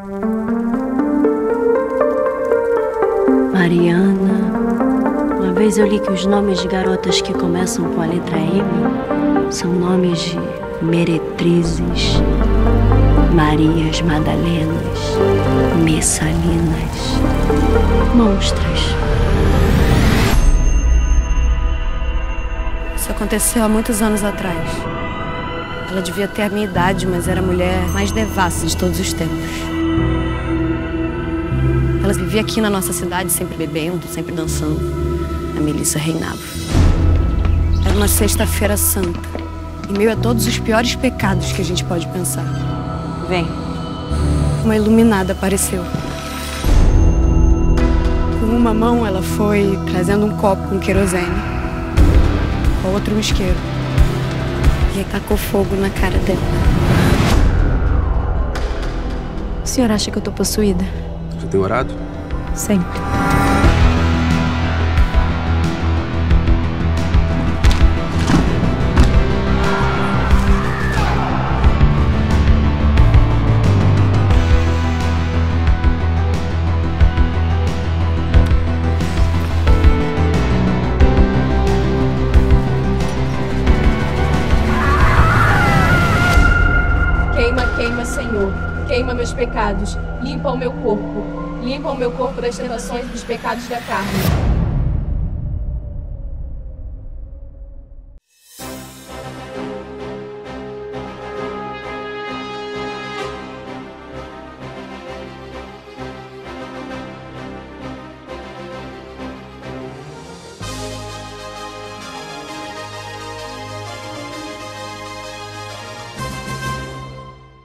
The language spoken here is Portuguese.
Mariana. Uma vez eu li que os nomes de garotas que começam com a letra M são nomes de meretrizes, Marias Madalenas, Messalinas, monstras. Isso aconteceu há muitos anos atrás. Ela devia ter a minha idade, mas era a mulher mais devassa de todos os tempos. Ela vivia aqui na nossa cidade, sempre bebendo, sempre dançando. A Melissa reinava. Era uma sexta-feira santa, em meio a todos os piores pecados que a gente pode pensar. Vem. Uma iluminada apareceu. Com uma mão, ela foi trazendo um copo com querosene, com a outra um isqueiro. E aí tacou fogo na cara dela. O senhor acha que eu tô possuída? Você tem orado? Sempre. Queima, queima, Senhor, queima meus pecados, limpa o meu corpo das tentações e dos pecados da carne.